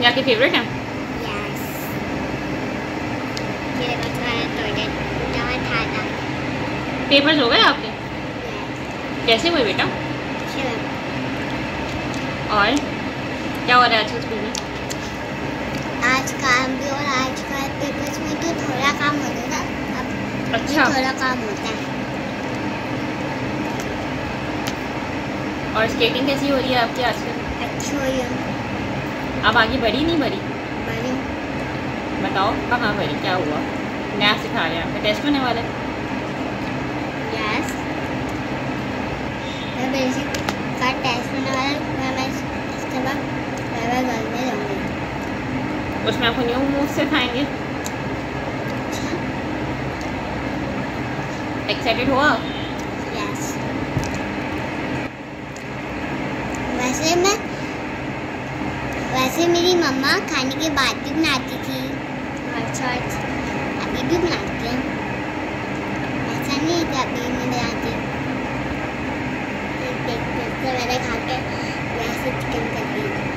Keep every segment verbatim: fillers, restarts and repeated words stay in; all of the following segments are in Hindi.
ये आपके फेवरेट हैं? यस। ये देखो तुम्हारा टॉयलेट जहाँ था था। पेपर्स हो गए आपके? यस। कैसे हुए बेटा? श्योर। और क्या हो रहा है आज स्कूल में? आज काम भी और आज का पेपर्स में तो थोड़ा काम हो रहा है। अब अच्छा। थोड़ा काम होता है। और स्केटिंग कैसी हो रही है आपकी आजकल? अच्छी हुई है। अब आगे बढ़ी नहीं बढ़ी? बड़ी। बताओ कहाँ बढ़ी, क्या हुआ? नया सिखा रहे हैं, आपका टेस्ट होने वाला है? यस। मैं बेसिक का टेस्ट होने वाला है। मैं इसके बाद बाय घर में जाऊँगी। उसमें आपको न्यू मूव सिखाएंगे। एक्साइटेड हो आप? यस। वैसे मैं वैसे मेरी मम्मा खाने के बाद भी बनाती थी और शॉर्ट्स अभी भी बनाती हैं। ऐसा नहीं है कि अभी नहीं बनाती। देख देखते मैंने खा के वैसे चिकन करती हूँ।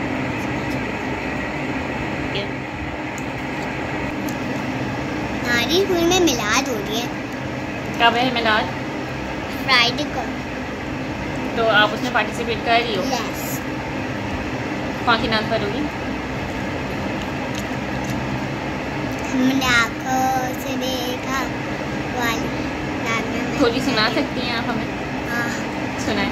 हमारी स्कूल में मिलाद हो रही है। कब है मिलाद? फ्राइडे को। तो आप उसमें पार्टिसिपेट कर रही हो? यस। कौन सी नाम पढ़ोगी? हमने आँखों से देखा वाली नाम में थोड़ी सुना सकती हैं आप हमें? हाँ। सुनाएं।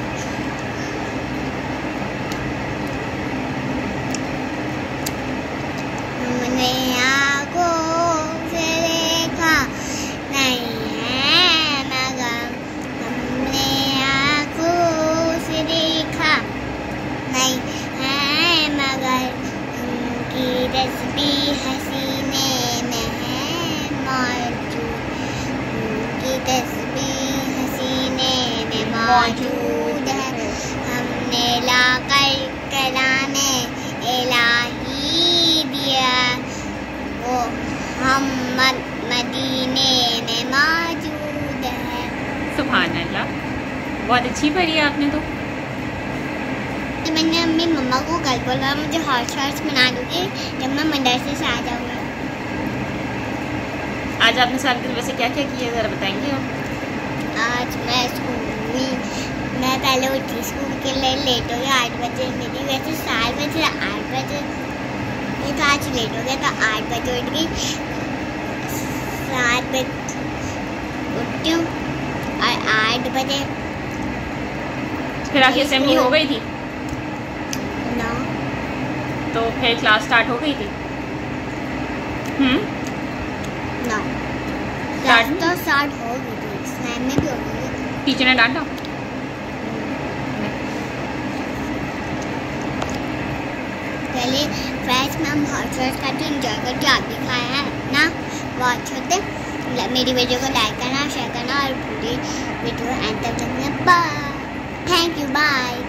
हमने आँखों से देखा नहीं है मगर हमने आँखों से देखा नहीं है मगर उनकी तस्बीह हसीने में है मौजूद। उनकी तस्बीह हसीने में मौजूद है। हमने लाकर कलामे इलाही दिया वो हम मदीने में मौजूद है। सुभान अल्लाह, बहुत अच्छी पढ़ी है आपने तो। तो मैंने अपनी मम्मा को कल बोला मुझे हॉट शॉट्स बना दूँगी जब मैं मदरसे से आ जाऊँगी। आज आपने साल दिन वैसे क्या क्या किया ज़रा बताएंगे आप? आज मैं स्कूल मैं पहले उठी स्कूल के लिए लेट हो गया आठ बजे। मेरी वैसे सात बजे आठ बजे ये तो आज लेट हो गया तो आठ बजे उठ गई। सात बजे उठी हूँ और आठ बजे फिर आपकी असेंबली हो गई थी? नौ। तो फिर क्लास स्टार्ट हो गई थी? हम्म नौ क्लास तो स्टार्ट हो गई थी। स्नैप में भी हो गई। टीचर ने डांटा? पहले फ्रेश मैम हॉट शॉट्स खाते इंजॉय करके आप भी खाया है ना। बहुत छोटे मेरी वीडियो को लाइक करना शेयर करना और पूरी वीडियो एंड तक देखना। बाय। Thank you. बाय।